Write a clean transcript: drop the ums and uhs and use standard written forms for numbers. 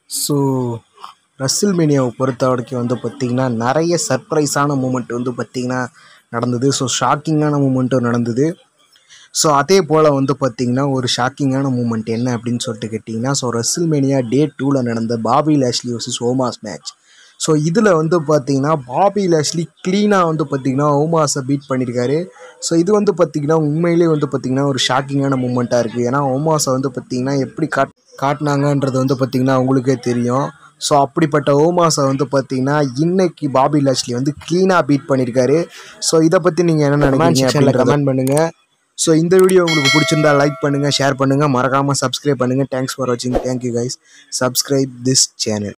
So ரெஸ்ல்மேனியாவை பொறுத்த வரைக்கும் வந்து பார்த்திங்கன்னா நிறைய சர்ப்ரைஸான மூமெண்ட் வந்து பார்த்திங்கன்னா நடந்தது. ஸோ ஷாக்கிங்கான மூமெண்ட்டும் நடந்தது. ஸோ அதே போல் வந்து பார்த்திங்கன்னா ஒரு ஷாக்கிங்கான மூமெண்ட் என்ன அப்படின்னு சொல்லிட்டு கேட்டிங்கன்னா, ஸோ ரெஸ்ல்மேனியா டே 2ல் நடந்த Bobby Lashley versus Omos match. So இதில் வந்து பார்த்திங்கன்னா பாபி லாஷ்லி க்ளீனாக வந்து பார்த்திங்கன்னா ஓமாஸை பீட் பண்ணியிருக்காரு. ஸோ இது வந்து பார்த்திங்கன்னா உண்மையிலே வந்து பார்த்திங்கன்னா ஒரு ஷாக்கிங்கான மூமெண்ட்டாக இருக்குது. ஏன்னா ஓமாஸை வந்து பார்த்திங்கன்னா எப்படி காட்டினாங்கன்றது வந்து பார்த்திங்கன்னா அவங்களுக்கே தெரியும். ஸோ அப்படிப்பட்ட ஓமாஸை வந்து பார்த்திங்கன்னா இன்னைக்கு பாபி லாஷ்லி வந்து க்ளீனாக பீட் பண்ணியிருக்காரு. ஸோ இதை பற்றி நீங்கள் என்ன நினைக்கிறீங்க அப்படின்னு கமெண்ட் பண்ணுங்கள். ஸோ இந்த வீடியோ உங்களுக்கு பிடிச்சிருந்தா லைக் பண்ணுங்கள், ஷேர் பண்ணுங்கள், மறக்காமல் சப்ஸ்கிரைப் பண்ணுங்கள். தேங்க்ஸ் ஃபார் வாட்சிங். Thank you guys. Subscribe this channel.